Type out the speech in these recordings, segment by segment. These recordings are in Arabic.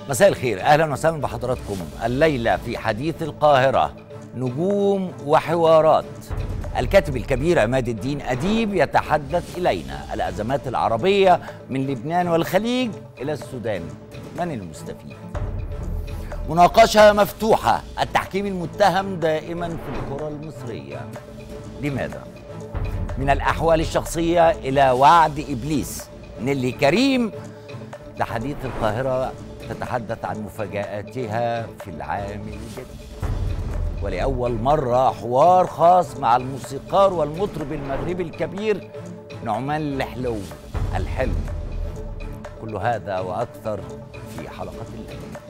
مساء الخير، أهلا وسهلا بحضراتكم. الليلة في حديث القاهرة نجوم وحوارات. الكاتب الكبير عماد الدين أديب يتحدث إلينا الأزمات العربية من لبنان والخليج إلى السودان، من المستفيد؟ مناقشة مفتوحة، التحكيم المتهم دائما في الكرة المصرية، لماذا؟ من الأحوال الشخصية إلى وعد إبليس. نيلي كريم لحديث القاهرة تتحدث عن مفاجآتها في العام الجديد، ولأول مرة حوار خاص مع الموسيقار والمطرب المغربي الكبير نعمان الحلو الحلو. كل هذا وأكثر في حلقة الليلة.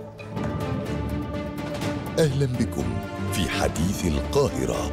أهلا بكم في حديث القاهرة.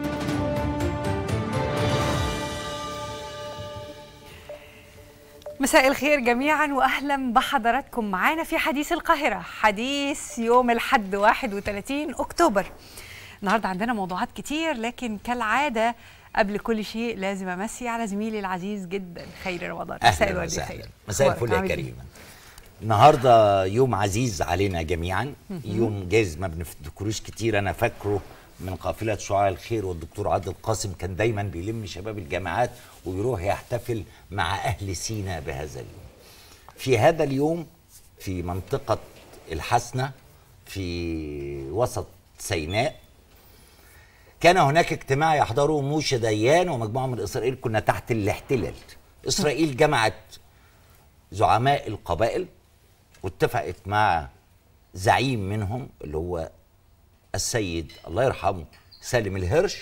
مساء الخير جميعا واهلا بحضراتكم معانا في حديث القاهره، حديث يوم الحد 31 اكتوبر. النهارده عندنا موضوعات كتير، لكن كالعاده قبل كل شيء لازم امسي على زميلي العزيز جدا خير رمضان. مساء الورد يا خير. مساء الفل يا كريم. النهارده يوم عزيز علينا جميعا، يوم جايز ما بنفتكروش كتير. انا فاكره من قافله شعاع الخير، والدكتور عادل قاسم كان دايما بيلم شباب الجامعات ويروح يحتفل مع اهل سيناء بهذا اليوم. في هذا اليوم في منطقه الحسنه في وسط سيناء كان هناك اجتماع يحضره موشى ديان ومجموعه من اسرائيل. كنا تحت الاحتلال. اسرائيل جمعت زعماء القبائل واتفقت مع زعيم منهم اللي هو السيد الله يرحمه سالم الهرش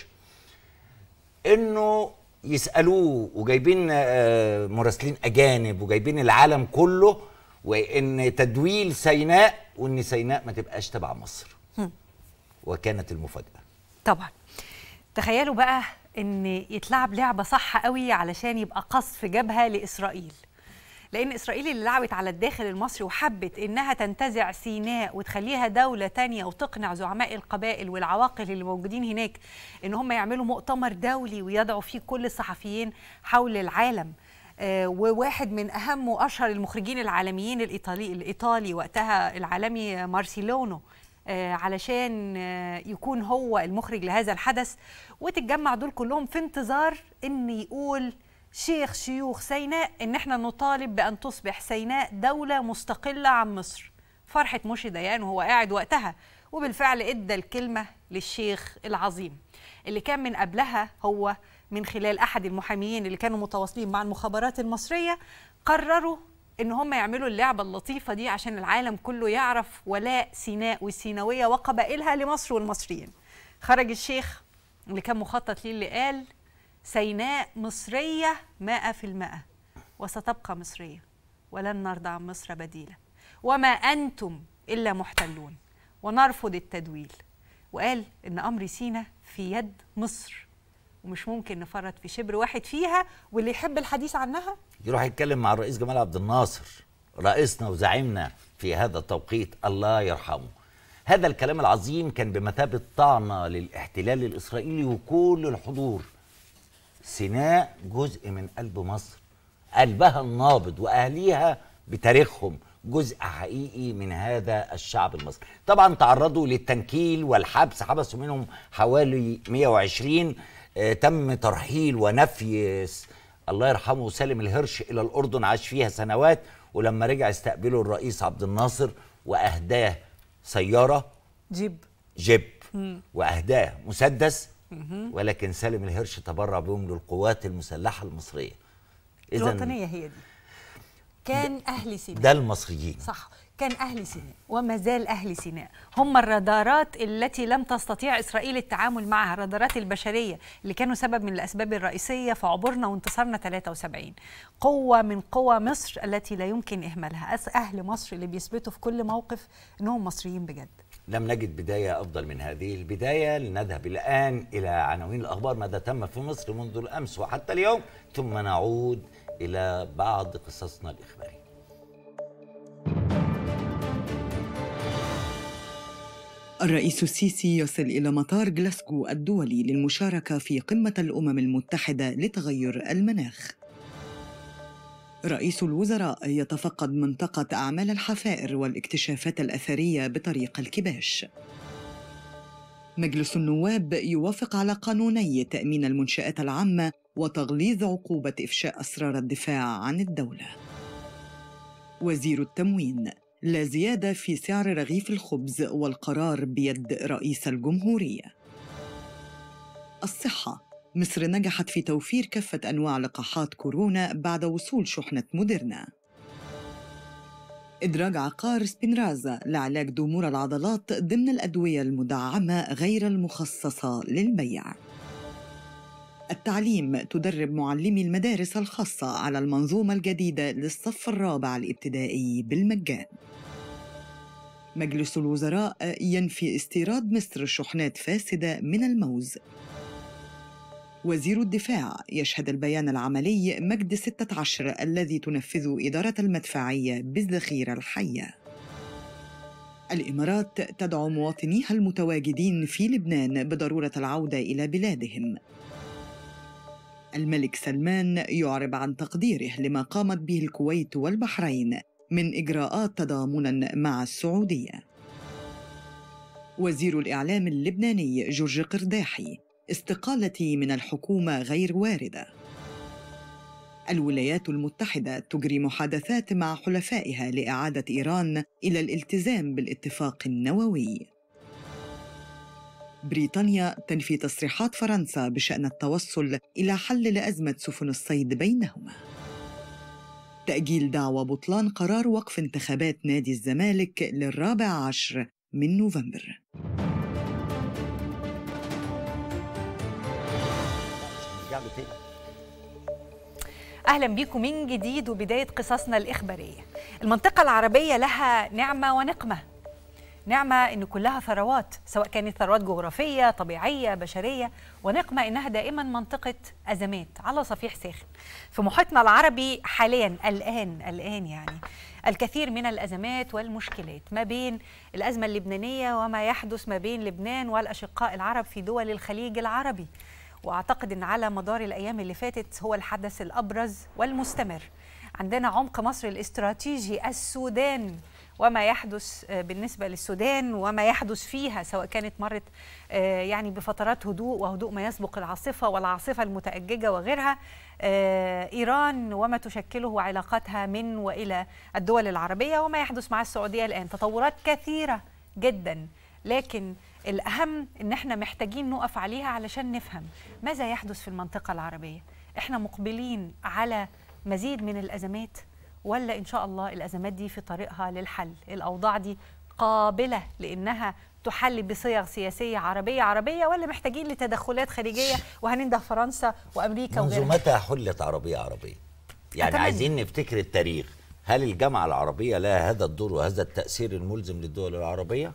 انه يسالوه، وجايبين مراسلين اجانب وجايبين العالم كله، وان تدويل سيناء وان سيناء ما تبقاش تبع مصر. وكانت المفاجاه طبعا. تخيلوا بقى ان يتلعب لعبه صح قوي علشان يبقى قصف جبهه لاسرائيل، لأن إسرائيل اللي لعبت على الداخل المصري وحبت إنها تنتزع سيناء وتخليها دولة تانية وتقنع زعماء القبائل والعواقل اللي موجودين هناك إن هم يعملوا مؤتمر دولي ويدعوا فيه كل الصحفيين حول العالم. وواحد من أهم وأشهر المخرجين العالميين الإيطالي وقتها العالمي مارسيلونو علشان يكون هو المخرج لهذا الحدث، وتتجمع دول كلهم في انتظار إن يقول شيوخ سيناء ان احنا نطالب بان تصبح سيناء دولة مستقلة عن مصر. فرحة موشى ديان وهو قاعد وقتها، وبالفعل ادى الكلمة للشيخ العظيم اللي كان من قبلها هو من خلال احد المحاميين اللي كانوا متواصلين مع المخابرات المصرية قرروا ان هم يعملوا اللعبة اللطيفة دي عشان العالم كله يعرف ولاء سيناء والسيناوية وقبائلها لمصر والمصريين. خرج الشيخ اللي كان مخطط ليه اللي قال: سيناء مصرية 100%، وستبقى مصرية، ولن نرضى عن مصر بديلا، وما أنتم إلا محتلون، ونرفض التدويل. وقال إن أمر سيناء في يد مصر، ومش ممكن نفرط في شبر واحد فيها، واللي يحب الحديث عنها يروح يتكلم مع الرئيس جمال عبد الناصر، رئيسنا وزعيمنا في هذا التوقيت الله يرحمه. هذا الكلام العظيم كان بمثابة طعنة للاحتلال الإسرائيلي وكل الحضور. سيناء جزء من قلب مصر، قلبها النابض واهليها بتاريخهم جزء حقيقي من هذا الشعب المصري. طبعا تعرضوا للتنكيل والحبس، حبسوا منهم حوالي 120. تم ترحيل ونفي الله يرحمه سالم الهرش الى الاردن، عاش فيها سنوات، ولما رجع استقبله الرئيس عبد الناصر واهداه سياره جيب واهداه مسدس، ولكن سالم الهرش تبرع بهم للقوات المسلحة المصرية. الوطنية هي دي. كان أهل سيناء ده المصريين، صح، كان أهل سيناء وما زال أهل سيناء هم الرادارات التي لم تستطيع إسرائيل التعامل معها، الرادارات البشرية اللي كانوا سبب من الأسباب الرئيسية في عبورنا وانتصارنا 73. قوة من قوى مصر التي لا يمكن إهمالها، أهل مصر اللي بيثبتوا في كل موقف أنهم مصريين بجد. لم نجد بداية أفضل من هذه البداية. لنذهب الآن إلى عناوين الأخبار، ماذا تم في مصر منذ الأمس وحتى اليوم، ثم نعود إلى بعض قصصنا الإخبارية. الرئيس السيسي يصل إلى مطار غلاسكو الدولي للمشاركة في قمة الأمم المتحدة لتغير المناخ. رئيس الوزراء يتفقد منطقة أعمال الحفائر والاكتشافات الأثرية بطريق الكباش. مجلس النواب يوافق على قانوني تأمين المنشآت العامة وتغليظ عقوبة إفشاء أسرار الدفاع عن الدولة. وزير التموين: لا زيادة في سعر رغيف الخبز والقرار بيد رئيس الجمهورية. الصحة: مصر نجحت في توفير كافة أنواع لقاحات كورونا بعد وصول شحنة موديرنا. إدراج عقار سبينرازا لعلاج ضمور العضلات ضمن الأدوية المدعمة غير المخصصة للبيع. التعليم: تدرب معلمي المدارس الخاصة على المنظومة الجديدة للصف الرابع الابتدائي بالمجان. مجلس الوزراء ينفي استيراد مصر شحنات فاسدة من الموز. وزير الدفاع: يشهد البيان العملي مجد 16 الذي تنفذه إدارة المدفعية بالذخيرة الحية. الإمارات تدعو مواطنيها المتواجدين في لبنان بضرورة العودة إلى بلادهم. الملك سلمان يعرب عن تقديره لما قامت به الكويت والبحرين من إجراءات تضامناً مع السعودية. وزير الإعلام اللبناني جورج قرداحي: استقالتي من الحكومة غير واردة. الولايات المتحدة تجري محادثات مع حلفائها لإعادة إيران إلى الالتزام بالاتفاق النووي. بريطانيا تنفي تصريحات فرنسا بشأن التوصل إلى حل لأزمة سفن الصيد بينهما. تأجيل دعوى بطلان قرار وقف انتخابات نادي الزمالك لل14 من نوفمبر. أهلا بكم من جديد وبداية قصصنا الإخبارية. المنطقة العربية لها نعمة ونقمة. نعمة إن كلها ثروات، سواء كانت ثروات جغرافية، طبيعية، بشرية، ونقمة إنها دائما منطقة أزمات على صفيح ساخن. في محيطنا العربي حاليا الآن يعني الكثير من الأزمات والمشكلات، ما بين الأزمة اللبنانية وما يحدث ما بين لبنان والأشقاء العرب في دول الخليج العربي. وأعتقد أن على مدار الأيام اللي فاتت هو الحدث الأبرز والمستمر. عندنا عمق مصر الاستراتيجي السودان وما يحدث بالنسبة للسودان وما يحدث فيها، سواء كانت مرت يعني بفترات هدوء وهدوء ما يسبق العاصفة والعاصفة المتأججة وغيرها. إيران وما تشكله علاقاتها من وإلى الدول العربية، وما يحدث مع السعودية الآن، تطورات كثيرة جدا، لكن الأهم إن احنا محتاجين نقف عليها علشان نفهم ماذا يحدث في المنطقة العربية. احنا مقبلين على مزيد من الأزمات، ولا إن شاء الله الأزمات دي في طريقها للحل؟ الأوضاع دي قابلة لأنها تحل بصيغ سياسية عربية، ولا محتاجين لتدخلات خارجية وهننده فرنسا وأمريكا وغيرها؟ منذ متى حلت عربية؟ يعني أتمنى. عايزين نفتكر التاريخ. هل الجامعة العربية لها هذا الدور وهذا التأثير الملزم للدول العربية؟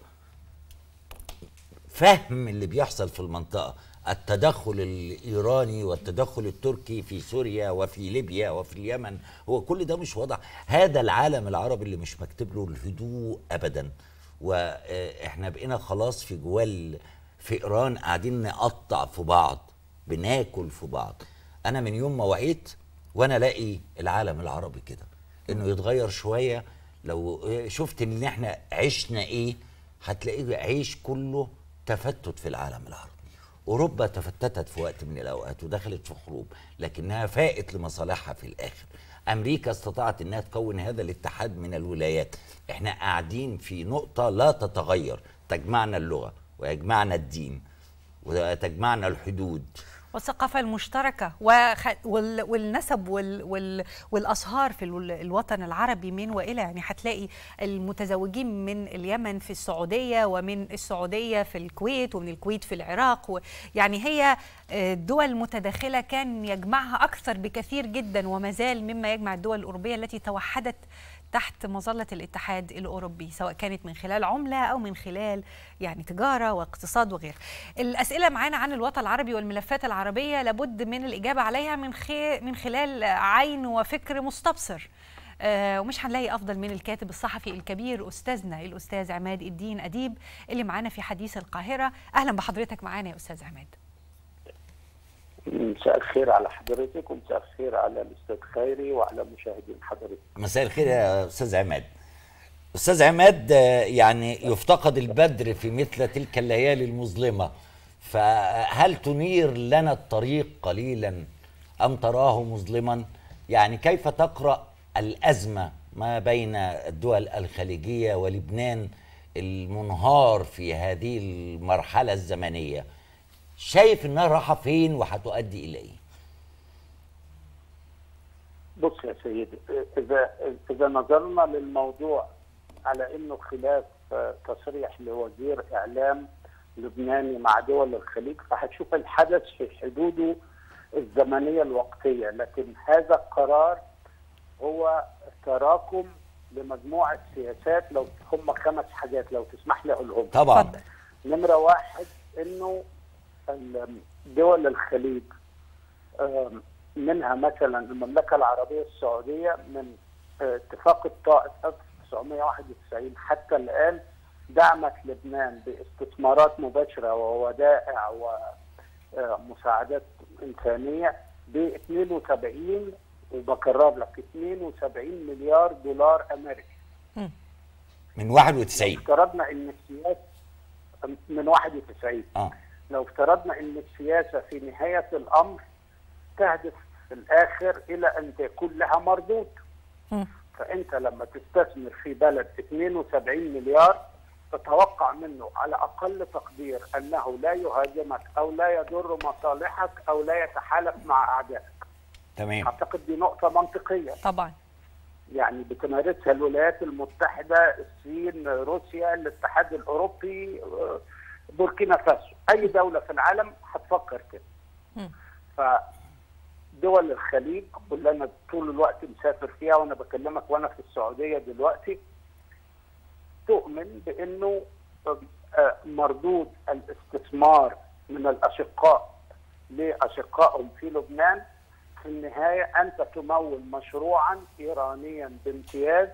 فهم اللي بيحصل في المنطقة، التدخل الإيراني والتدخل التركي في سوريا وفي ليبيا وفي اليمن، هو كل ده مش وضع هذا العالم العربي اللي مش مكتوب له الهدوء أبدا. وإحنا بقينا خلاص في جوال فئران قاعدين نقطع في بعض، بناكل في بعض. أنا من يوم ما وعيت وأنا لاقي العالم العربي كده إنه يتغير شوية. لو شفت إن إحنا عشنا إيه هتلاقيه عيش كله تفتت في العالم العربي. أوروبا تفتتت في وقت من الأوقات ودخلت في حروب، لكنها فاقت لمصالحها في الآخر. أمريكا استطاعت أنها تكون هذا الاتحاد من الولايات. إحنا قاعدين في نقطة لا تتغير، تجمعنا اللغة ويجمعنا الدين وتجمعنا الحدود والثقافة المشتركة والنسب والأصهار في الوطن العربي من وإلى. يعني هتلاقي المتزوجين من اليمن في السعودية، ومن السعودية في الكويت، ومن الكويت في العراق. يعني هي دول متداخلة كان يجمعها أكثر بكثير جدا، وما زال مما يجمع الدول الأوروبية التي توحدت تحت مظلة الاتحاد الأوروبي، سواء كانت من خلال عملة أو من خلال يعني تجارة واقتصاد وغيره. الأسئلة معانا عن الوطن العربي والملفات العربية لابد من الإجابة عليها من خلال عين وفكر مستبصر، ومش هنلاقي أفضل من الكاتب الصحفي الكبير أستاذنا الأستاذ عماد الدين أديب اللي معانا في حديث القاهرة. أهلا بحضرتك معانا يا أستاذ عماد. مساء الخير على حضرتك، ومساء الخير على الاستاذ خيري وعلى مشاهدين حضرتك. مساء الخير يا استاذ عماد. استاذ عماد، يعني يفتقد البدر في مثل تلك الليالي المظلمه، فهل تنير لنا الطريق قليلا ام تراه مظلما؟ يعني كيف تقرأ الأزمة ما بين الدول الخليجية ولبنان المنهار في هذه المرحلة الزمنية؟ شايف انها رايحة فين وهتؤدي الى ايه؟ بص يا سيدي، اذا نظرنا للموضوع على انه خلاف تصريح لوزير اعلام لبناني مع دول الخليج، فهتشوف الحدث في حدوده الزمنيه الوقتيه، لكن هذا القرار هو تراكم لمجموعه سياسات. لو هم 5 حاجات لو تسمح لي اقولهم. طبعا. نمره 1 انه دول الخليج منها مثلا المملكه العربيه السعوديه من اتفاق الطائف 1991 حتى الان دعمت لبنان باستثمارات مباشره وودائع ومساعدات انسانيه ب 72 وبكرر لك 72 مليار دولار امريكي. من 91. لو افترضنا ان السياسه من 91 لو افترضنا ان السياسه في نهايه الامر تهدف في الاخر الى ان يكون لها مردود. فانت لما تستثمر في بلد 72 مليار تتوقع منه على اقل تقدير انه لا يهاجمك او لا يضر مصالحك او لا يتحالف مع اعدائك. تمام. اعتقد دي نقطه منطقيه. طبعا. يعني بتمارسها الولايات المتحده، الصين، روسيا، الاتحاد الاوروبي، بوركينا فاسو، اي دوله في العالم هتفكر كده. فدول الخليج واللي انا طول الوقت مسافر فيها وانا بكلمك وانا في السعوديه دلوقتي تؤمن بانه مردود الاستثمار من الاشقاء لاشقائهم في لبنان في النهايه انت تمول مشروعا ايرانيا بامتياز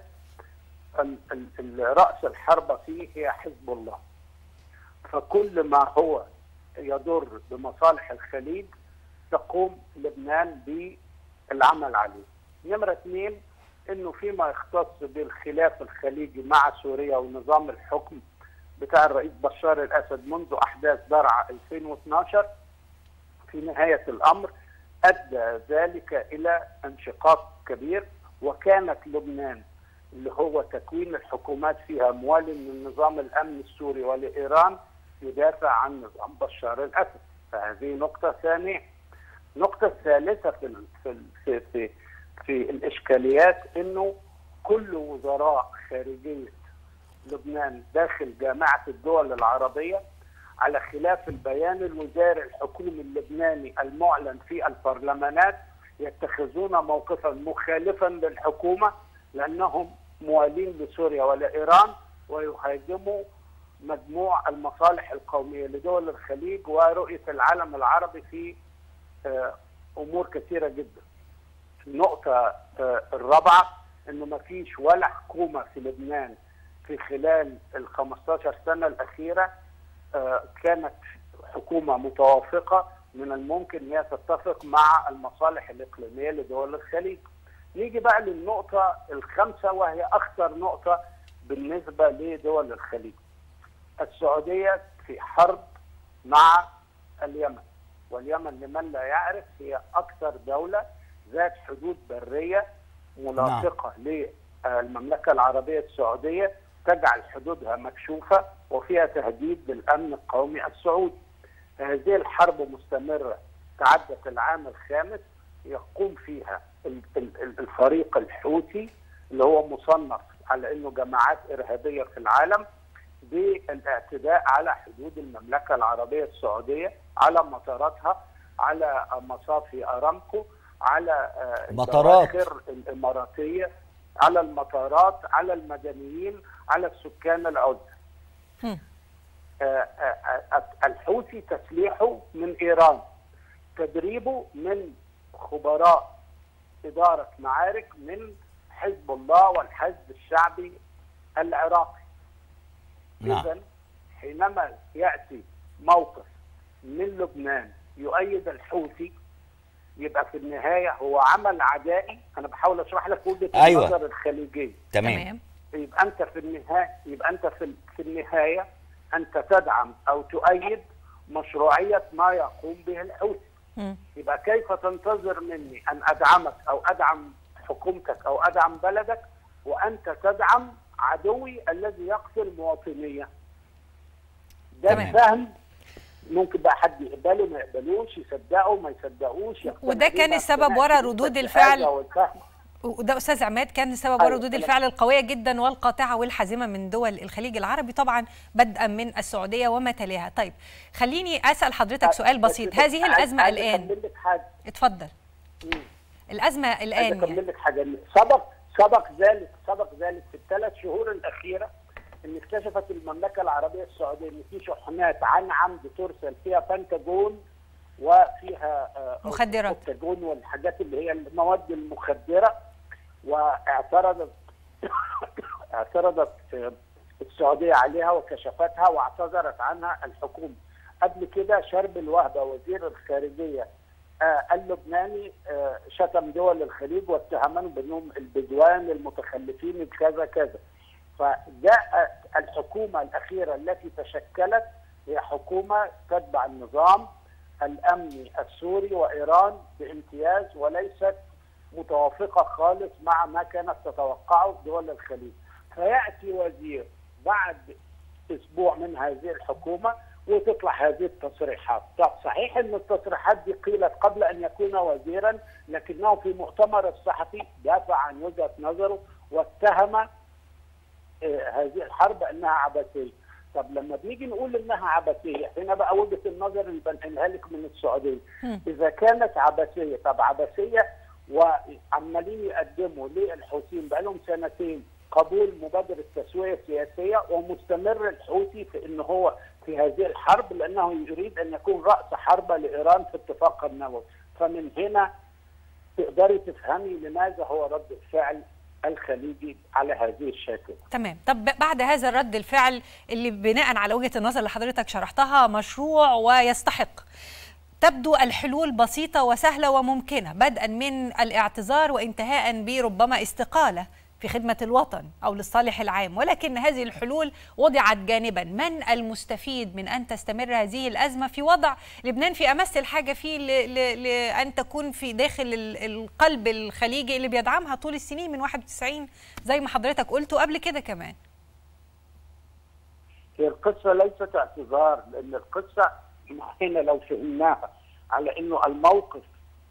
راس الحربه فيه هي حزب الله. فكل ما هو يضر بمصالح الخليج تقوم لبنان بالعمل عليه. نمرة 2 انه فيما يختص بالخلاف الخليجي مع سوريا ونظام الحكم بتاع الرئيس بشار الاسد منذ احداث درعا 2012 في نهاية الامر ادى ذلك الى انشقاق كبير، وكانت لبنان اللي هو تكوين الحكومات فيها موالي لنظام الامن السوري ولايران يدافع عن نظام بشار الاسد. فهذه نقطة ثانية. النقطة الثالثة في الاشكاليات انه كل وزراء خارجية لبنان داخل جامعة الدول العربية على خلاف البيان الوزاري الحكومي اللبناني المعلن في البرلمانات يتخذون موقفا مخالفا للحكومة لأنهم موالين لسوريا ولإيران ويهاجموا مجموع المصالح القومية لدول الخليج ورؤية العالم العربي في أمور كثيرة جدا. النقطة الرابعة أنه ما فيش ولا حكومة في لبنان في خلال ال 15 سنة الأخيرة كانت حكومة متوافقة من الممكن هي تتفق مع المصالح الإقليمية لدول الخليج. نيجي بقى للنقطة الخامسة وهي أخطر نقطة بالنسبة لدول الخليج. السعودية في حرب مع اليمن، واليمن لمن لا يعرف هي أكثر دولة ذات حدود برية ملاصقة للمملكة العربية السعودية تجعل حدودها مكشوفة وفيها تهديد للأمن القومي السعودي. هذه الحرب مستمرة تعدت العام الخامس يقوم فيها الفريق الحوثي اللي هو مصنف على أنه جماعات إرهابية في العالم بالاعتداء على حدود المملكة العربية السعودية، على مطاراتها، على مصافي أرامكو، على البواخر الإماراتية، على المطارات، على المدنيين، على السكان العزل. الحوثي تسليحه من إيران، تدريبه من خبراء إدارة معارك من حزب الله والحزب الشعبي العراقي. إذن حينما يأتي موقف من لبنان يؤيد الحوثي، يبقى في النهايه هو عمل عدائي. انا بحاول اشرح لك وجهه النظر الخليجيه. تمام. يبقى انت في النهايه انت تدعم او تؤيد مشروعيه ما يقوم به الحوثي. يبقى كيف تنتظر مني ان ادعمك او ادعم حكومتك او ادعم بلدك وانت تدعم عدوي الذي يقتل مواطنيه؟ ده فهم ممكن بقى حد يقبله ما يقبلوش، يصدقه ما يصدقوش. وده كان السبب وراء ردود الفعل، وده استاذ عماد كان السبب وراء ردود الفعل القويه جدا والقاطعه والحازمه من دول الخليج العربي، طبعا بدءا من السعوديه وما تليها. طيب خليني اسال حضرتك سؤال بسيط. هذه الازمه الان، اتفضل. الازمه الان اكمل لك حاجه. سبق ذلك في الثلاث شهور الاخيره ان اكتشفت المملكه العربيه السعوديه ان في شحنات عن عمد ترسل فيها بنتاجون وفيها مخدرات، بنتاجون والحاجات اللي هي المواد المخدره، واعترضت السعوديه عليها وكشفتها واعتذرت عنها الحكومه. قبل كده شرب الوهبه وزير الخارجيه اللبناني شتم دول الخليج واتهمهم بانهم البدوان المتخلفين بكذا كذا. فجاء الحكومه الاخيره التي تشكلت هي حكومه تتبع النظام الامني السوري وايران بامتياز، وليست متوافقه خالص مع ما كانت تتوقعه دول الخليج. فياتي وزير بعد اسبوع من هذه الحكومه وتطلع هذه التصريحات. طب صحيح ان التصريحات دي قيلت قبل ان يكون وزيرا، لكنه في مؤتمر الصحفي دافع عن وجهه نظره واتهم هذه الحرب انها عبثيه. طب لما بنيجي نقول انها عبثيه، هنا بقى وجهه النظر اللي بنقلها لك من السعوديه. اذا كانت عبثيه، طب عبثيه وعمالين يقدموا للحوثيين بقى لهم سنتين قبول مبادره تسويه سياسيه، ومستمر الحوثي في ان هو في هذه الحرب لانه يريد ان يكون راس حربه لايران في اتفاقها النووي. فمن هنا تقدري تفهمي لماذا هو رد الفعل الخليجي على هذه الشاكله. تمام. طب بعد هذا الرد الفعل اللي بناء على وجهة النظر اللي حضرتك شرحتها مشروع ويستحق، تبدو الحلول بسيطة وسهلة وممكنة، بدءا من الاعتذار وانتهاء بربما استقالة في خدمة الوطن أو للصالح العام، ولكن هذه الحلول وضعت جانبا. من المستفيد من أن تستمر هذه الأزمة في وضع لبنان في أمس الحاجة فيه لأن تكون في داخل القلب الخليجي اللي بيدعمها طول السنين من 91 زي ما حضرتك قلت وقبل كده كمان؟ هي القصة ليست اعتذار، لأن القصة هنا لو فهمناها على أنه الموقف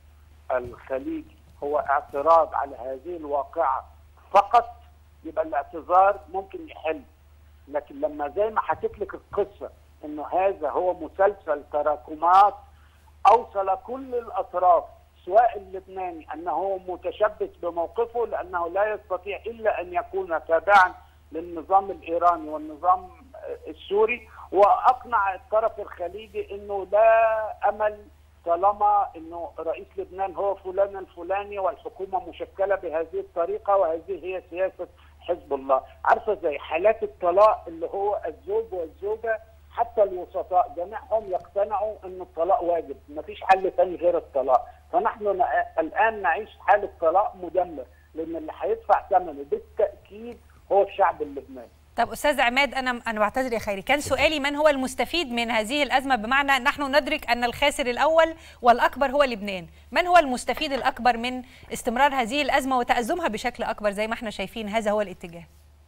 الخليجي هو اعتراض على هذه الواقعة فقط، يبقى الاعتذار ممكن يحل. لكن لما زي ما حكيت لك القصه انه هذا هو مسلسل تراكمات اوصل كل الاطراف سواء اللبناني انه متشبث بموقفه لانه لا يستطيع الا ان يكون تابعا للنظام الايراني والنظام السوري، واقنع الطرف الخليجي انه لا امل طالما انه رئيس لبنان هو فلان الفلاني والحكومه مشكله بهذه الطريقه وهذه هي سياسه حزب الله. عارفه زي حالات الطلاق اللي هو الزوج والزوجه، حتى الوسطاء جميعهم يقتنعوا ان الطلاق واجب، مفيش حل ثاني غير الطلاق. فنحن الان نعيش حاله طلاق مدمر، لان اللي هيدفع ثمنه بالتاكيد هو الشعب اللبناني. طب أستاذ عماد، أنا بعتذر يا خيري، كان سؤالي من هو المستفيد من هذه الأزمة، بمعنى نحن ندرك أن الخاسر الأول والأكبر هو لبنان، من هو المستفيد الأكبر من استمرار هذه الأزمة وتأزمها بشكل أكبر زي ما احنا شايفين هذا هو الاتجاه؟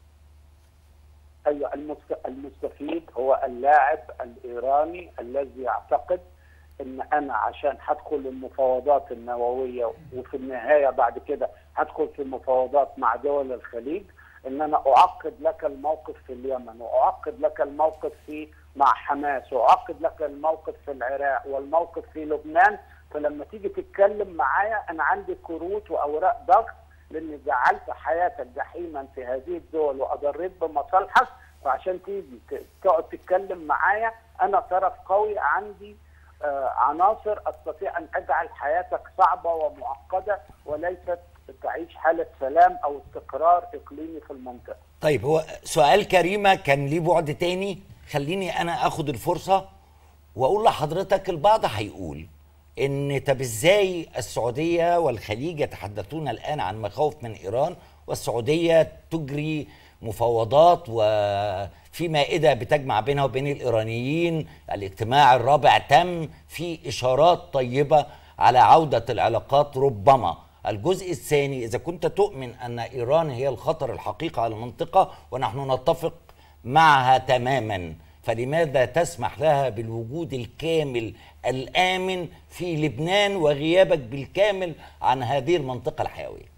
أيوة، المستفيد هو اللاعب الإيراني الذي يعتقد ان انا عشان هدخل المفاوضات النووية وفي النهاية بعد كده هدخل في المفاوضات مع دول الخليج، ان انا اعقد لك الموقف في اليمن، واعقد لك الموقف مع حماس، واعقد لك الموقف في العراق والموقف في لبنان. فلما تيجي تتكلم معايا انا عندي كروت واوراق ضغط، لاني جعلت حياتك جحيما في هذه الدول واضريت بمصالحك، فعشان تيجي تقعد تتكلم معايا انا طرف قوي، عندي عناصر استطيع ان اجعل حياتك صعبه ومعقده وليست تعيش حالة سلام أو استقرار إقليمي في المنطقة. طيب، هو سؤال كريمة كان ليه بعد تاني، خليني أنا أخد الفرصة واقول لحضرتك البعض هيقول ان طب ازاي السعوديه والخليج يتحدثون الان عن مخاوف من ايران والسعوديه تجري مفاوضات وفي مائده بتجمع بينها وبين الايرانيين، الاجتماع الرابع تم، في اشارات طيبه على عوده العلاقات ربما. الجزء الثاني، اذا كنت تؤمن ان ايران هي الخطر الحقيقي على المنطقه ونحن نتفق معها تماما، فلماذا تسمح لها بالوجود الكامل الآمن في لبنان وغيابك بالكامل عن هذه المنطقة الحيوية؟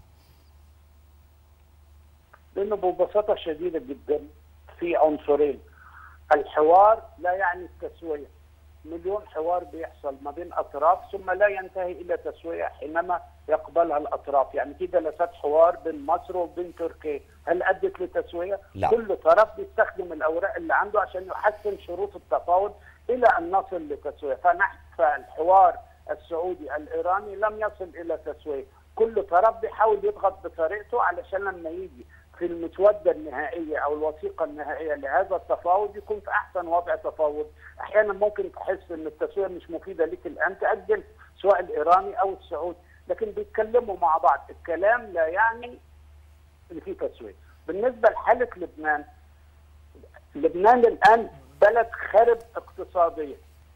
لأنه ببساطة شديدة جدا في عنصرين. الحوار لا يعني التسوية. مليون حوار بيحصل ما بين أطراف ثم لا ينتهي إلى تسوية حينما يقبلها الأطراف. يعني في جلسات حوار بين مصر وبين تركيا، هل أدت لتسوية؟ لا. كل طرف بيستخدم الأوراق اللي عنده عشان يحسن شروط التفاوض إلى أن نصل لتسوية. فالحوار السعودي الإيراني لم يصل إلى تسوية. كل طرف بيحاول يضغط بطريقته علشان لما يجي في المسودة النهائية أو الوثيقة النهائية لهذا التفاوض يكون في أحسن وضع تفاوض. أحيانا ممكن تحس أن التسوية مش مفيدة لك الآن، تأجل سواء الإيراني أو السعودي، لكن بيتكلموا مع بعض. الكلام لا يعني أن في تسوية. بالنسبة لحالة لبنان، لبنان الآن بلد خرب اقتصاديا.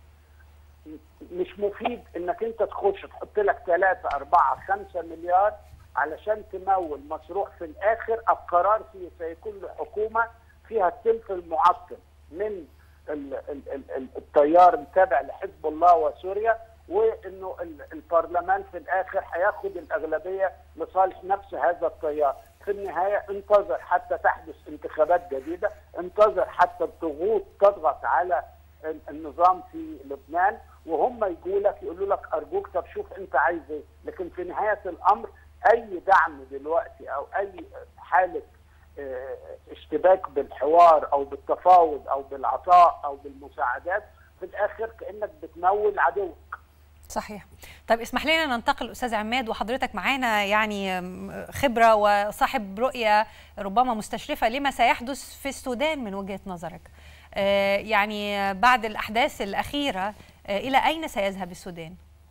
مش مفيد انك انت تخش تحط لك 3 4 5 مليار علشان تمول مشروع في الاخر القرار فيه سيكون لحكومه فيها الثلث المعطل من التيار التابع لحزب الله وسوريا، وانه البرلمان في الاخر هياخد الاغلبيه لصالح نفس هذا التيار. في النهايه انتظر حتى تحدث انتخابات جديده، انتظر حتى الضغوط تضغط على النظام في لبنان وهم يقولوا لك ارجوك طب شوف انت عايز ايه. لكن في نهايه الامر اي دعم دلوقتي او اي حاله اشتباك بالحوار او بالتفاوض او بالعطاء او بالمساعدات في الاخر كانك بتمول عدوك. صحيح. طيب اسمح لنا ننتقل استاذ عماد، وحضرتك معانا يعني خبره وصاحب رؤيه ربما مستشرفه لما سيحدث في السودان من وجهه نظرك. يعني بعد الاحداث الاخيره الى اين سيذهب السودان؟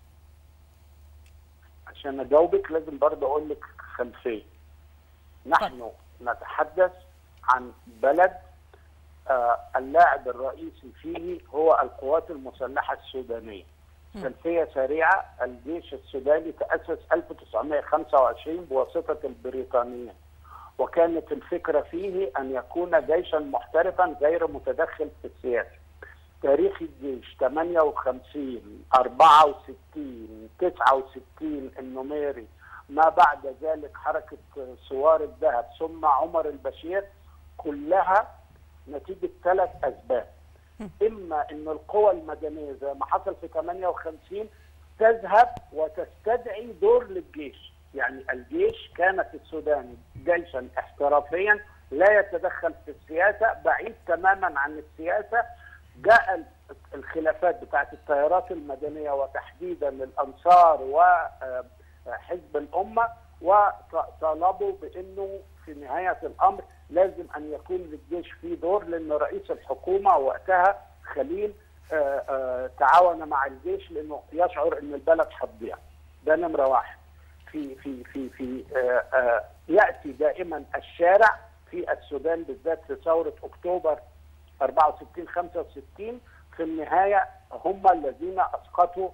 عشان اجاوبك لازم برضه اقول لك خلفيه. نحن نتحدث عن بلد اللاعب الرئيسي فيه هو القوات المسلحه السودانيه. خلفيه سريعه، الجيش السوداني تاسس 1925 بواسطه البريطانيين، وكانت الفكره فيه ان يكون جيشا محترفا غير متدخل في السياسه. تاريخ الجيش 58 64 69 النميري، ما بعد ذلك حركه ثوار الذهب ثم عمر البشير، كلها نتيجه 3 أسباب. اما ان القوى المدنيه زي ما حصل في 58 تذهب وتستدعي دور للجيش. يعني الجيش كان في السودان جيشا احترافيا لا يتدخل في السياسه، بعيد تماما عن السياسه. جاء الخلافات بتاعت التيارات المدنيه وتحديدا الانصار وحزب الامه، وطالبوا بانه في نهايه الامر لازم ان يكون للجيش فيه دور، لان رئيس الحكومه وقتها خليل تعاون مع الجيش لانه يشعر ان البلد هتضيع. ده نمره واحد. في ياتي دائما الشارع في السودان بالذات في ثوره اكتوبر 64 65 في النهايه هم الذين اسقطوا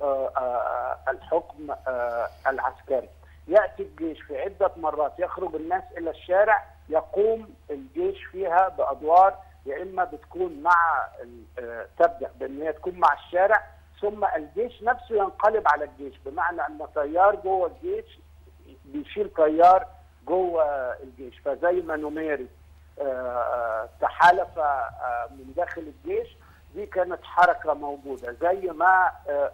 الحكم العسكري. ياتي الجيش في عده مرات يخرج الناس الى الشارع، يقوم الجيش فيها بادوار يا اما بتكون مع تبدا بان هي تكون مع الشارع، ثم الجيش نفسه ينقلب على الجيش، بمعنى ان تيار جوه الجيش بيشيل تيار جوه الجيش. فزي ما نميري تحالف من داخل الجيش، دي كانت حركه موجوده. زي ما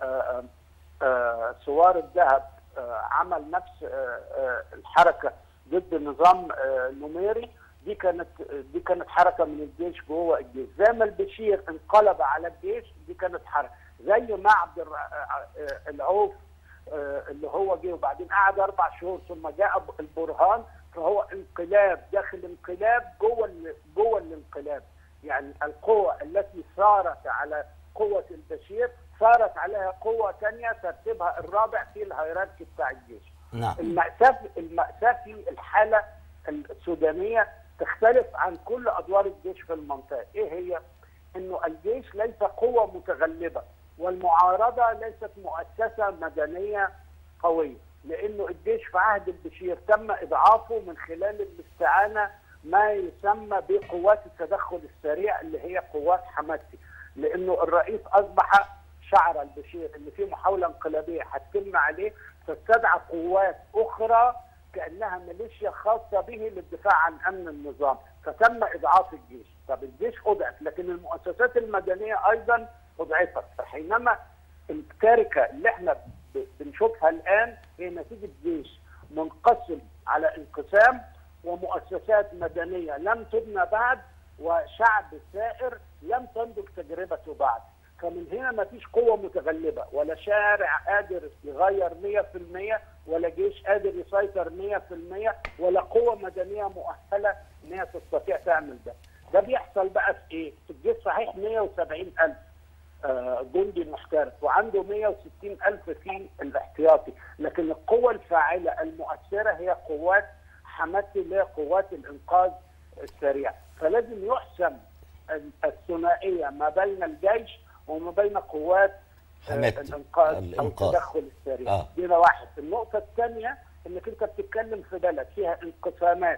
ثوار الذهب عمل نفس الحركه ضد نظام نميري، دي كانت حركه من الجيش جوه الجيش. زي ما البشير انقلب على الجيش، دي كانت حركه. زي ما عبد العوف اللي هو جه وبعدين قعد 4 شهور ثم جاء البرهان، فهو انقلاب داخل انقلاب جوه الانقلاب. يعني القوى التي صارت على قوه البشير صارت عليها قوه ثانيه ترتيبها الرابع في الهيراركي بتاع الجيش. نعم. المأساة في الحاله السودانيه تختلف عن كل ادوار الجيش في المنطقه. ايه هي؟ انه الجيش ليس قوه متغلبه، والمعارضه ليست مؤسسه مدنيه قويه، لانه الجيش في عهد البشير تم اضعافه من خلال الاستعانه ما يسمى بقوات التدخل السريع اللي هي قوات حماسي، لانه الرئيس اصبح شعر البشير ان في محاوله انقلابيه هتتم عليه، فاستدعى قوات اخرى كانها ميليشيا خاصه به للدفاع عن امن النظام، فتم اضعاف الجيش. طب الجيش اضعف، لكن المؤسسات المدنيه ايضا اضعفت، فحينما الكارثه اللي احنا بنشوفها الان هي نتيجه جيش منقسم على انقسام، ومؤسسات مدنيه لم تبنى بعد، وشعب سائر لم تنضج تجربته بعد. فمن هنا ما فيش قوه متغلبه، ولا شارع قادر يغير 100%، ولا جيش قادر يسيطر 100%، ولا قوه مدنيه مؤهله ان هي تستطيع تعمل ده. ده بيحصل بقى في ايه؟ في الجيش صحيح 170,000 جندي محترف، وعنده 160,000 في الاحتياطي، لكن القوة الفاعلة المؤثرة هي قوات حماسي اللي هي قوات الإنقاذ السريع. فلازم يحسم الثنائية ما بين الجيش وما بين قوات الإنقاذ أو التدخل السريع. دي واحد. النقطة الثانية انك انت بتتكلم في بلد فيها انقسامات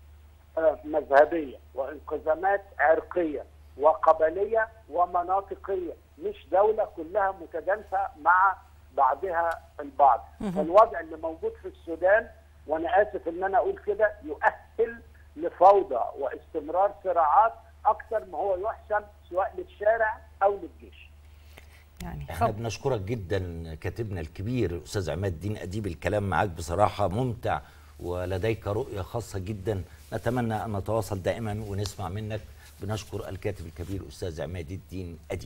مذهبية وانقسامات عرقية وقبلية ومناطقية، مش دولة كلها متجانسة مع بعضها البعض. فالوضع اللي موجود في السودان، وانا اسف ان انا اقول كده، يؤهل لفوضى واستمرار صراعات اكثر ما هو يحسم سواء للشارع او للجيش. يعني احنا بنشكرك جدا كاتبنا الكبير الاستاذ عماد الدين اديب، الكلام معاك بصراحه ممتع ولديك رؤيه خاصه جدا، نتمنى ان نتواصل دائما ونسمع منك. بنشكر الكاتب الكبير الاستاذ عماد الدين اديب.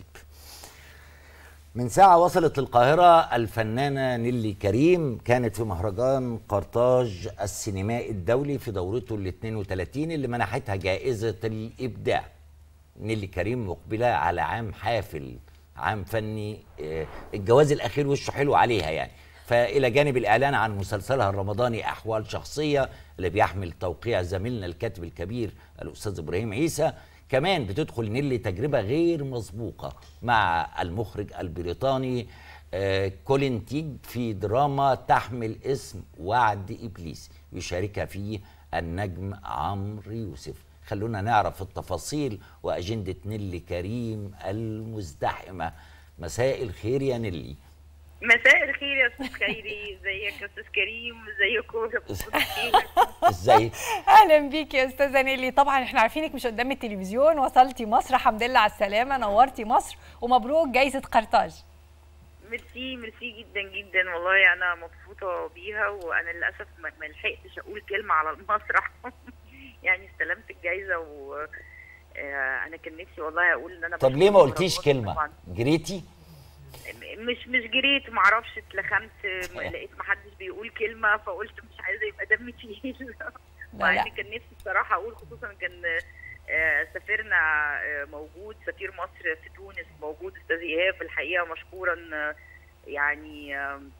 من ساعه وصلت للقاهره الفنانه نيلي كريم، كانت في مهرجان قرطاج السينمائي الدولي في دورته ال 32 اللي منحتها جائزه الابداع. نيلي كريم مقبله على عام حافل، عام فني، الجواز الاخير وشه حلو عليها يعني. فإلى جانب الإعلان عن مسلسلها الرمضاني أحوال شخصية اللي بيحمل توقيع زميلنا الكاتب الكبير الأستاذ إبراهيم عيسى، كمان بتدخل نيلي تجربة غير مسبوقة مع المخرج البريطاني كولين تيج في دراما تحمل اسم وعد إبليس، يشاركها فيه النجم عمرو يوسف. خلونا نعرف التفاصيل وأجندة نيلي كريم المزدحمة. مساء الخير يا نيلي. مساء الخير يا استاذ خيري، ازيك يا استاذ كريم، ازيكم ازيك؟ اهلا بيك يا استاذه نيلي. طبعا احنا عارفينك مش قدام التلفزيون، وصلتي مصر الحمد لله على السلامه، نورتي مصر ومبروك جايزه قرطاج. ميرسي جدا جدا، والله انا مبسوطه بيها، وانا للاسف ما لحقتش اقول كلمه على المسرح يعني استلمت الجايزه انا كان نفسي والله اقول ان انا. طب ليه ما قلتيش كلمه؟ جريتي؟ مش جريت، معرفش، اتلخمت، لقيت محدش بيقول كلمه فقلت مش عايزه يبقى دمي تقيل. مع ان كان نفسي الصراحه اقول، خصوصا كان سفيرنا موجود، سفير مصر في تونس موجود استاذ ايهاب، الحقيقه مشكورا يعني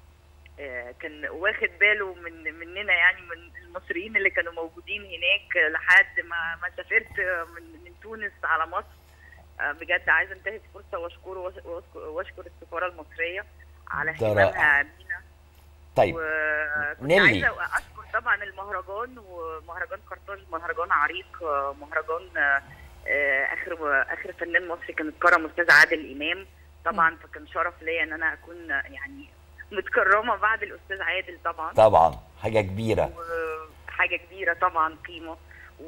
كان واخد باله مننا يعني، من المصريين اللي كانوا موجودين هناك لحد ما سافرت من تونس على مصر. بجد عايزه انتهز فرصه واشكره واشكر السفاره المصريه على اهتمامها بينا. طيب كنت عايزه اشكر طبعا المهرجان، ومهرجان قرطاج مهرجان عريق، مهرجان اخر فنان مصري كان اتكرم استاذ عادل امام طبعا، فكان شرف ليا ان انا اكون يعني متكرمه بعد الاستاذ عادل طبعا حاجه كبيره، حاجه كبيره طبعا، قيمه.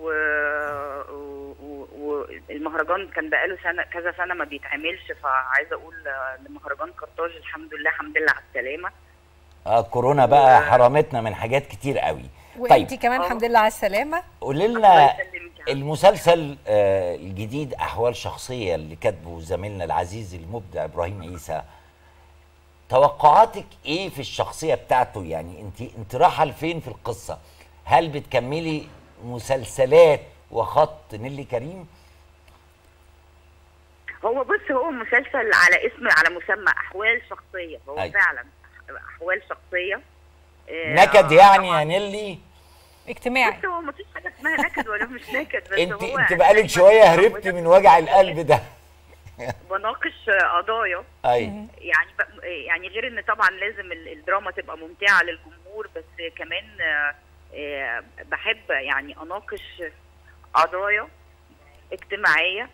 والمهرجان كان بقاله كذا سنه ما بيتعملش، فعايزه اقول لمهرجان قرطاج الحمد لله على السلامه. كورونا بقى حرمتنا من حاجات كتير قوي. وانتي كمان الحمد لله على السلامه. قولي لنا المسلسل الجديد احوال شخصيه اللي كاتبه زميلنا العزيز المبدع ابراهيم عيسى، توقعاتك ايه في الشخصيه بتاعته؟ يعني انت رايحه لفين في القصه؟ هل بتكملي مسلسلات وخط نيلي كريم؟ هو بص، هو مسلسل على مسمى احوال شخصيه، هو أيوة. فعلا احوال شخصيه. نكد يعني يا نيلي؟ اجتماعي. بص، هو مفيش حاجه اسمها نكد ولا مش نكد، بس انت بقالك شويه هربتي من وجع القلب ده. بناقش قضايا. ايوه يعني غير ان طبعا لازم الدراما تبقى ممتعه للجمهور، بس كمان بحب يعني اناقش قضايا اجتماعيه،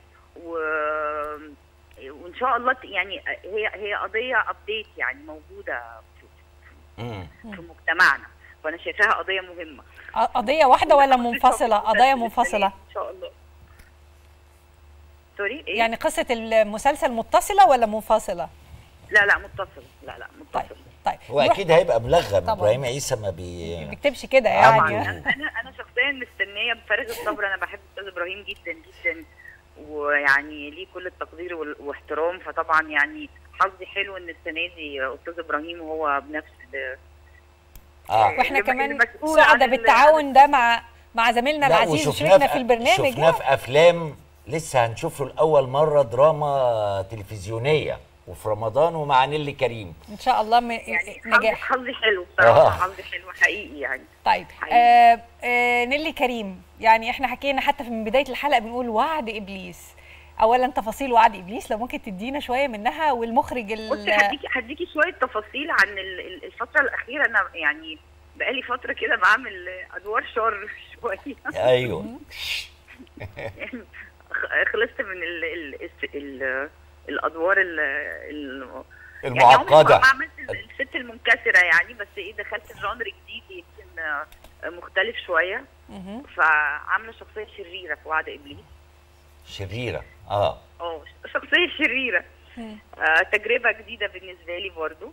وان شاء الله يعني هي قضيه ابديت يعني موجوده في مجتمعنا، فانا شايفاها قضيه مهمه. قضيه واحده ولا منفصله؟ قضايا منفصله ان شاء الله. سوري ايه؟ يعني قصه المسلسل متصله ولا منفصله؟ لا متصله. لا متصله. طيب هو اكيد هيبقى ملغم. ابراهيم عيسى ما بيكتبش كده يعني. انا شخصيا مستنيه بفارغ الصبر. انا بحب استاذ ابراهيم جدا جدا، ويعني ليه كل التقدير واحترام، فطبعا يعني حظي حلو ان السنه دي استاذ ابراهيم وهو بنفس واحنا كمان سعداء بالتعاون ده مع زميلنا العزيز وشريكنا في البرنامج. شفناه في افلام، لسه هنشوفه لاول مره دراما تلفزيونيه وفي رمضان ومع نيلي كريم ان شاء الله. يعني نجاح. حظي حلو بصراحه. حظي حلو حقيقي يعني. طيب نيلي كريم، يعني احنا حكينا حتى من بدايه الحلقه بنقول وعد ابليس. اولا تفاصيل وعد ابليس لو ممكن تدينا شويه منها، والمخرج بصي هديكي شويه تفاصيل عن الفتره الاخيره. انا يعني بقالي فتره كده بعمل ادوار شر شويه. ايوه. يعني خلصت من الادوار المعقده. يعني عملت الست المنكسره يعني، بس دخلت جانر جديد يمكن مختلف شويه. فعامله شخصيه شريره في وعد ابليس. شريره؟ شخصيه شريره. تجربه جديده بالنسبه لي برضو.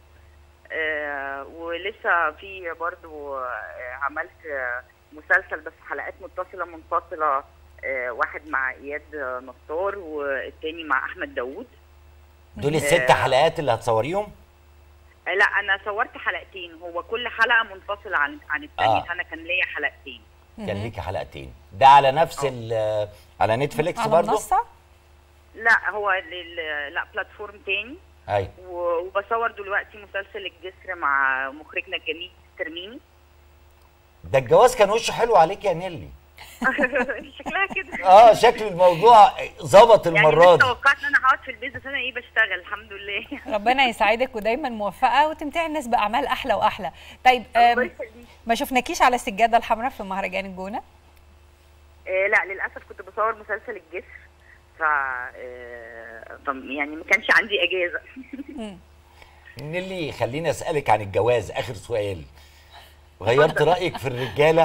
ولسه في برضو عملت مسلسل بس حلقات متصله منفصله، واحد مع اياد نصار والتاني مع احمد داوود. دول الست حلقات اللي هتصوريهم؟ لا انا صورت حلقتين، هو كل حلقه منفصله عن الثانيه. فانا كان ليا حلقتين. كان ليكي حلقتين. ده على نفس على نتفليكس برضه؟ لا هو لا بلاتفورم تاني. ايوه. وبصور دلوقتي مسلسل الجسر مع مخرجنا الجميل ترميني. ده الجواز كان وشه حلو عليك يا نيلي. شكلها كده. شكل الموضوع ظبط المره يعني دي. توقعت ان انا هقعد في البيت، بس انا بشتغل الحمد لله. ربنا يسعدك ودايما موفقه وتمتعي الناس باعمال احلى واحلى. طيب ما شفناكيش على السجاده الحمراء في مهرجان الجونه؟ لا للاسف كنت بصور مسلسل الجسر، يعني ما كانش عندي اجازه. نيلي خليني اسالك عن الجواز، اخر سؤال. غيرت رايك في الرجاله؟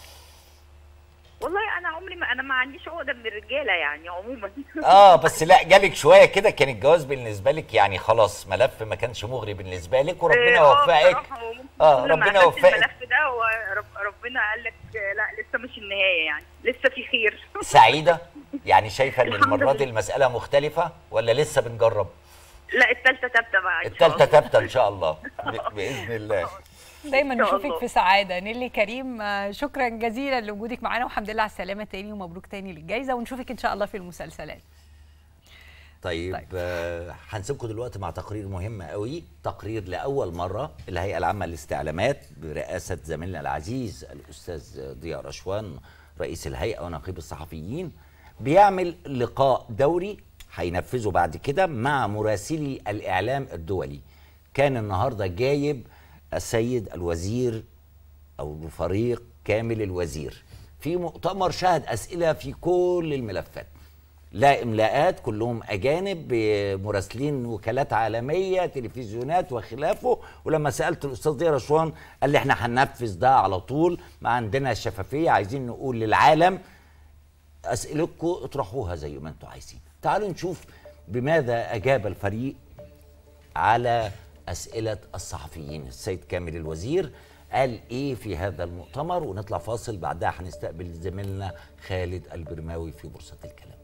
والله انا عمري ما عنديش عقده من الرجاله يعني عموما. بس لا جالك شويه كده كان الجواز بالنسبه لك يعني خلاص ملف ما كانش مغري بالنسبه لك وربنا وفقك. ربنا وفقك. الملف ده وربنا قال لك لا لسه مش النهايه يعني، لسه في خير. سعيده؟ يعني شايفه ان المره دي المساله مختلفه ولا لسه بنجرب؟ لا الثالثه ثابته بقى. الثالثه ثابته ان شاء الله باذن الله. دايما نشوفك في سعاده. نيلي كريم شكرا جزيلا لوجودك معانا، والحمد لله على السلامه تاني، ومبروك تاني للجائزه، ونشوفك ان شاء الله في المسلسلات. طيب. هنسيبكم دلوقتي مع تقرير مهم قوي، تقرير لاول مره الهيئه العامه للاستعلامات برئاسه زميلنا العزيز الاستاذ ضياء رشوان رئيس الهيئه ونقيب الصحفيين بيعمل لقاء دوري هينفذه بعد كده مع مراسلي الاعلام الدولي. كان النهارده جايب السيد الوزير أو فريق كامل الوزير في مؤتمر شهد أسئلة في كل الملفات، لا إملاءات، كلهم أجانب مراسلين وكالات عالمية تلفزيونات وخلافه. ولما سألت الأستاذ ضياء رشوان قال لي احنا هننفذ ده على طول، ما عندنا الشفافية، عايزين نقول للعالم أسئلتكم اطرحوها زي ما انتم عايزين. تعالوا نشوف بماذا أجاب الفريق على أسئلة الصحفيين. السيد كامل الوزير قال إيه في هذا المؤتمر، ونطلع فاصل بعدها هنستقبل زميلنا خالد البرماوي في بورصة الكلام.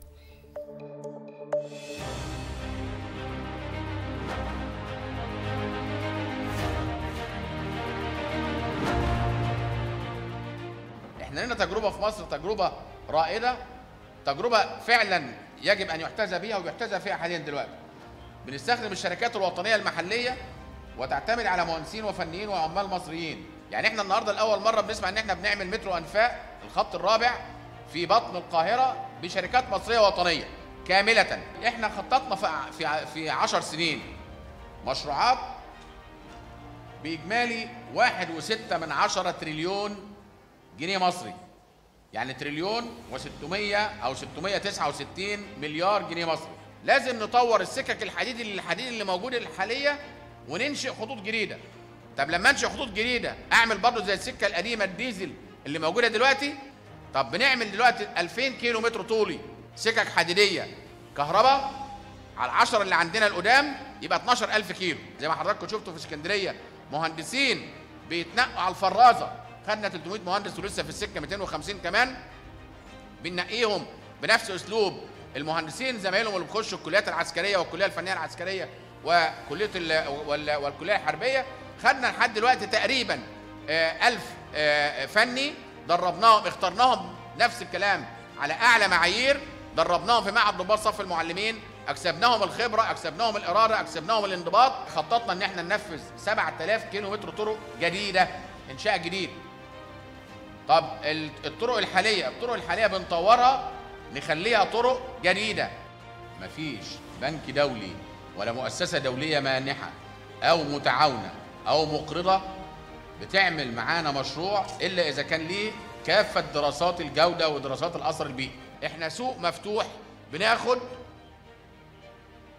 احنا لنا تجربة في مصر، تجربة رائدة، تجربة فعلا يجب ان يحتذى بها ويحتذى فيها حاليا دلوقتي. بنستخدم الشركات الوطنيه المحليه وتعتمد على مهندسين وفنيين وعمال مصريين. يعني احنا النهارده لاول مره بنسمع ان احنا بنعمل مترو انفاق الخط الرابع في بطن القاهره بشركات مصريه وطنيه كامله. احنا خططنا في 10 سنين مشروعات باجمالي 1.6 تريليون جنيه مصري، يعني تريليون و600 او 669 مليار جنيه مصري. لازم نطور السكك الحديد اللي موجوده الحاليه وننشئ خطوط جديده. طب لما انشئ خطوط جديده اعمل برضه زي السكه القديمه الديزل اللي موجوده دلوقتي؟ طب بنعمل دلوقتي 2000 كيلو متر طولي سكك حديديه كهرباء على 10 اللي عندنا القدام يبقى 12000 كيلو. زي ما حضراتكم شفتوا في اسكندريه مهندسين بيتنقوا على الفرازه، خدنا 300 مهندس ولسه في السكه 250 كمان بننقيهم بنفس اسلوب المهندسين زمايلهم اللي بيخشوا الكليات العسكريه والكليه الفنيه العسكريه وكليه والكليه الحربيه. خدنا لحد دلوقتي تقريبا 1000 فني دربناهم، اخترناهم نفس الكلام على اعلى معايير، دربناهم في معهد ضباط صف المعلمين، اكسبناهم الخبره، اكسبناهم الاراده، اكسبناهم الانضباط. خططنا ان احنا ننفذ 7000 كيلو متر طرق جديده، انشاء جديد. طب الطرق الحاليه بنطورها نخليها طرق جديده. مفيش بنك دولي ولا مؤسسه دوليه مانحه او متعاونه او مقرضه بتعمل معانا مشروع الا اذا كان ليه كافه دراسات الجوده ودراسات الاثر البيئي. احنا سوق مفتوح بناخد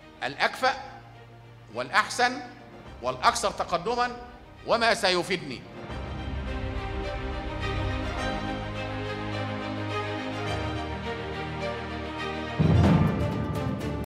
الاكفأ والاحسن والاكثر تقدما وما سيفيدني.